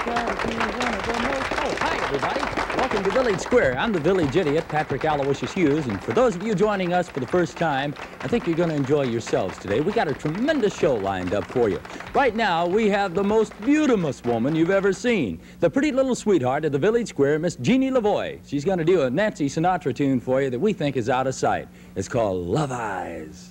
gotta be one of the most... Oh, hi, everybody. Welcome to Village Square. I'm the village idiot, Patrick Aloysius Hughes, and for those of you joining us for the first time, I think you're going to enjoy yourselves today. We got a tremendous show lined up for you. Right now, we have the most beautiful woman you've ever seen, the pretty little sweetheart of the Village Square, Miss Jeannie Lavoie. She's going to do a Nancy Sinatra tune for you that we think is out of sight. It's called Love Eyes.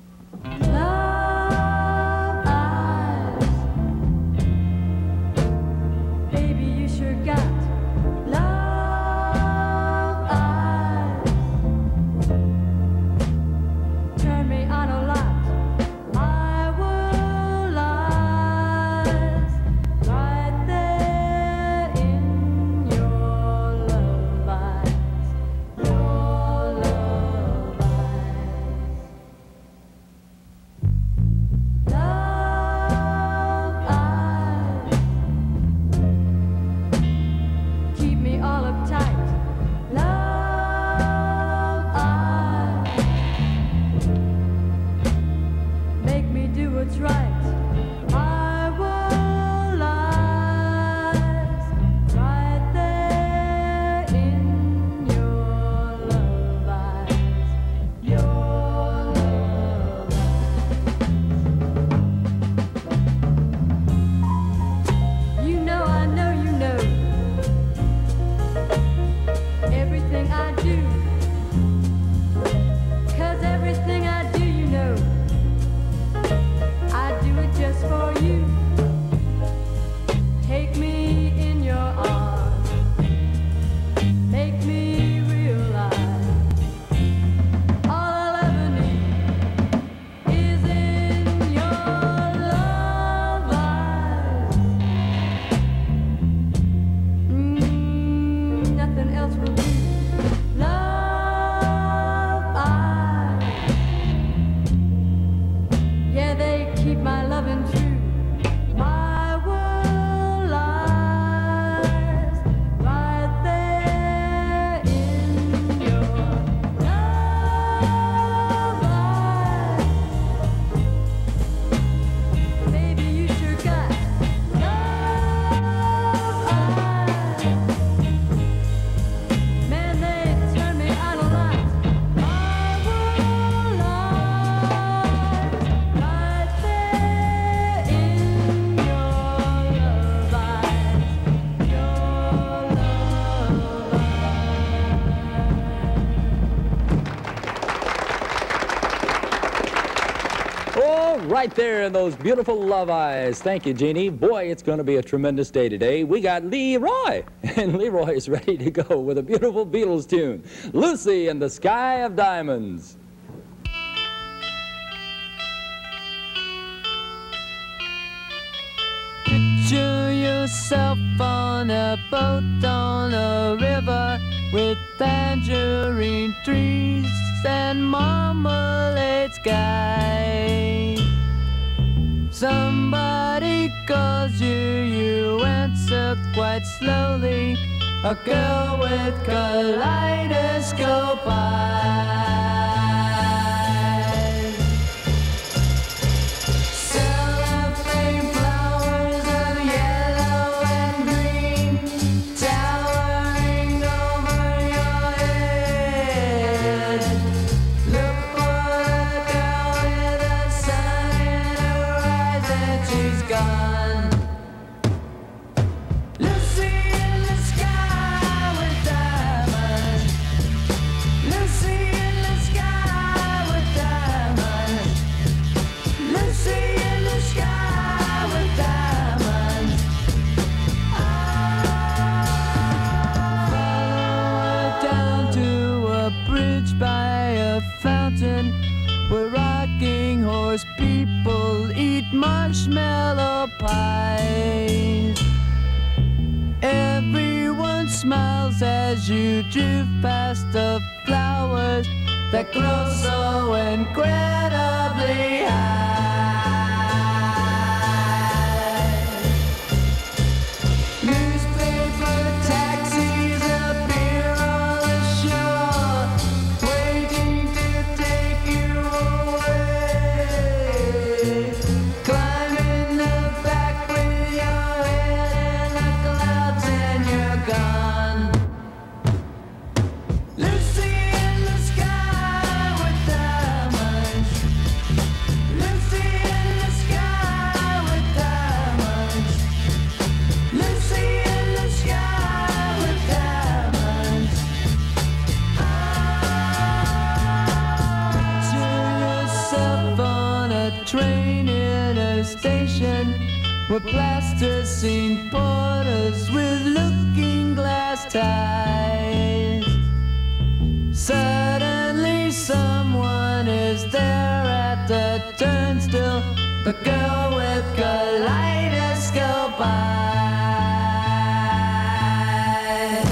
Right there in those beautiful love eyes. Thank you, Jeannie. Boy, it's going to be a tremendous day today. We got Leroy, and Leroy is ready to go with a beautiful Beatles tune, Lucy in the Sky of Diamonds. Picture yourself on a boat on a river with tangerine trees and marmalade skies. Somebody calls you, you answer quite slowly. A girl with kaleidoscope eyes. Cellophane flowers of yellow and green towering over your head. Look for the girl with the sun in her eyes and she's gone. Lucy in the sky with diamonds. Lucy in the sky with diamonds. Lucy in the sky with diamonds. Follow her down to a bridge by a fountain where rocking horse people eat marshmallow pies. Everyone smiles as you drift past the flowers that grow so incredibly high. Newspaper taxis appear on the shore, waiting to take you away. Climb in the back with your head in a were plasticine porters with looking glass ties. Suddenly someone is there at the turnstile, the girl with kaleidoscope eyes.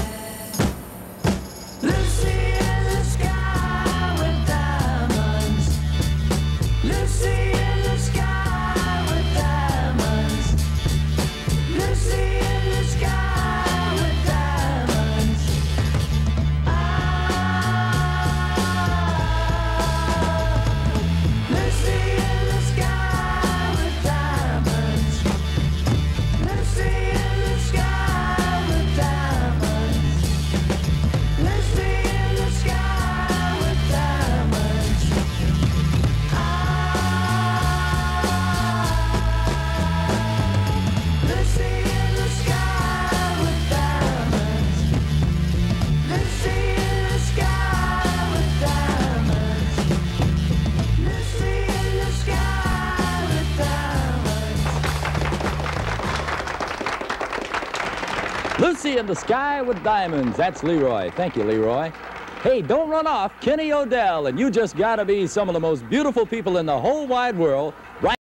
Lucy in the sky with diamonds. Lucy in the sky with diamonds. Lucy in the sky with diamonds. Lucy in the sky with diamonds. Lucy in the sky with diamonds. Lucy in the sky with diamonds. Lucy in the sky with diamonds. Lucy in the sky with diamonds. Lucy in the sky with diamonds. Lucy in the Sky with Diamonds. That's Leroy. Thank you, Leroy. Hey, don't run off. Kenny Odell, and you just gotta be some of the most beautiful people in the whole wide world. Right